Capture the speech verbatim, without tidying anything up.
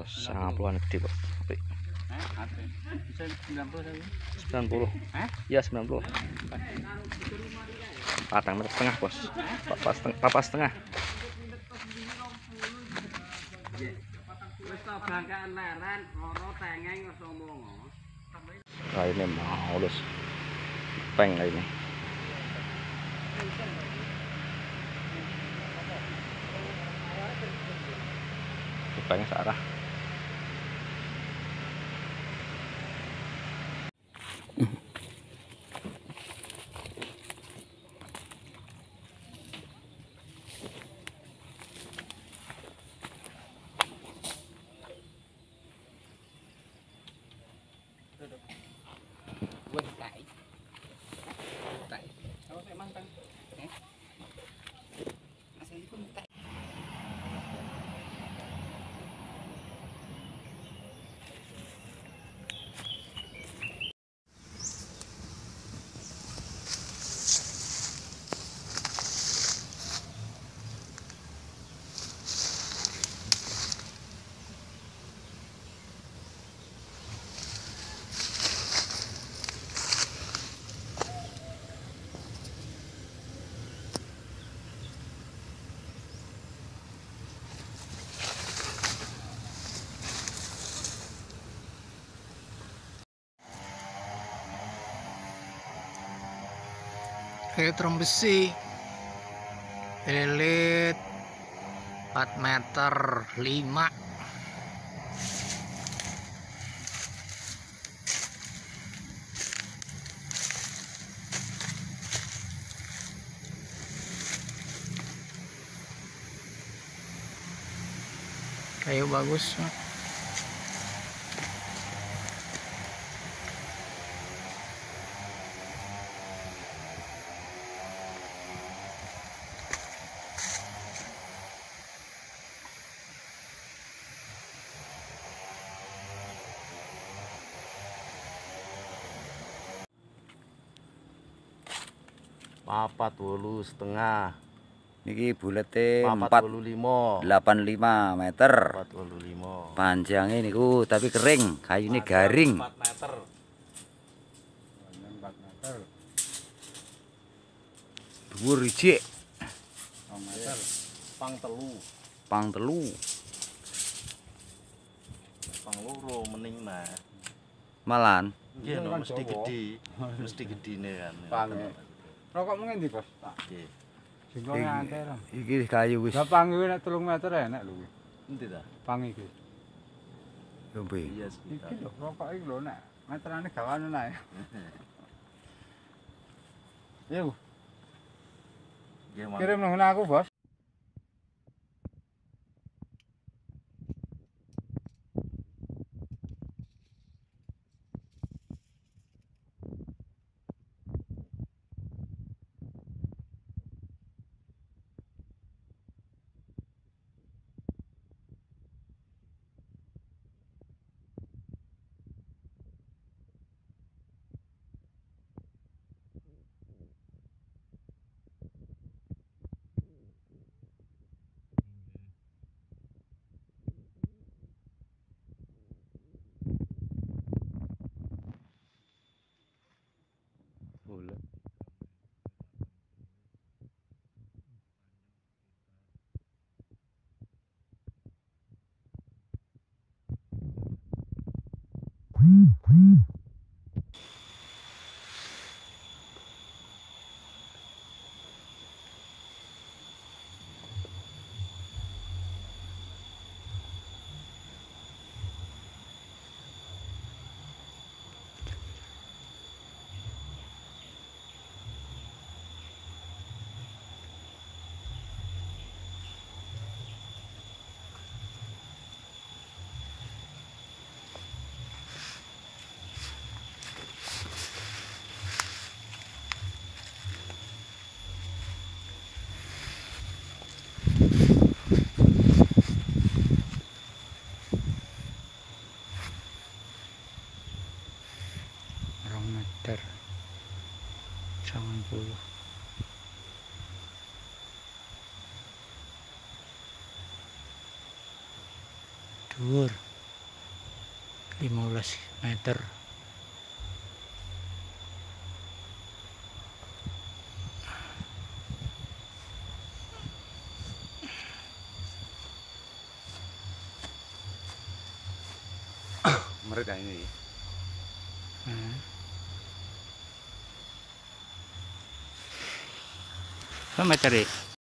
bos, sangat puluhan gede kok. Apik. Bisa sembilan puluh tadi. sembilan puluh. Hah? Iya, sembilan puluh. Patang meter setengah, bos. Papas setengah, papas setengah. Nah, ini mulus. Peng ini. Pengnya searah. Elektron besi elit empat meter lima. Kayu bagus. Papat wolu setengah. Niki bulete Papat empat wolu limo. delapan lima meter. Papat wolu limo. Panjangnya niku tapi kering, kayunya garing. empat meter. empat meter. Dhuwur ijik. dua meter. Pang telu. Pang telu. Pang loro mening nah. Malan. Iya, no, mesti gede. Mesti gedine kan. Pange. Rokok mungkin di bos. Nggih. Singkongnya anter. Iki kayu wis. Lah pangi nek telung meter enak lho. Endi ta? Pangi iki. Yombe. Iya, Iki lho rokok iki lho nek meterane gawane nae. Yo, Nggih, Mang. kirim nang aku, Bos. Boleh. Meter sembilan puluh. Dhuwur. lima belas meter. Mereka ini. Hmm. Berapa meter ya?